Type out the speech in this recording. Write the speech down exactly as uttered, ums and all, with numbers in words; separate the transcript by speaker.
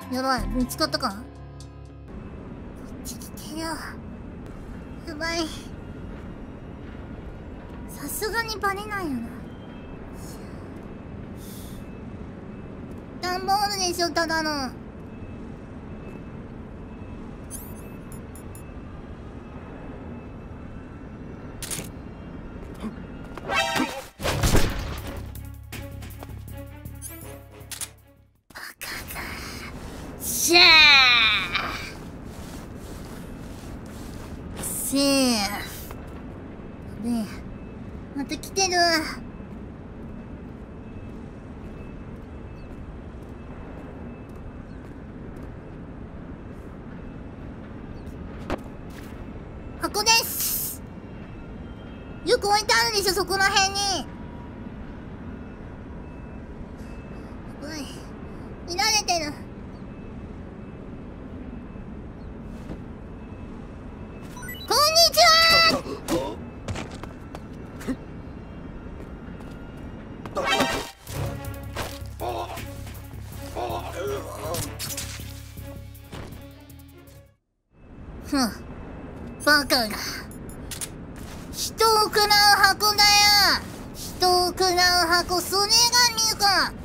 Speaker 1: やばい、見つかったか。こっち来てよ。やばい。さすがにバレないよな。段ボールでしょ、ただの。しゃーセーフで、また来てる。箱です。よく置いてあるでしょ、そこら辺に。おい、見られてる。こんにちは。ふん、バカが。人を食らう箱だよ。人を食らう箱、それがミュか。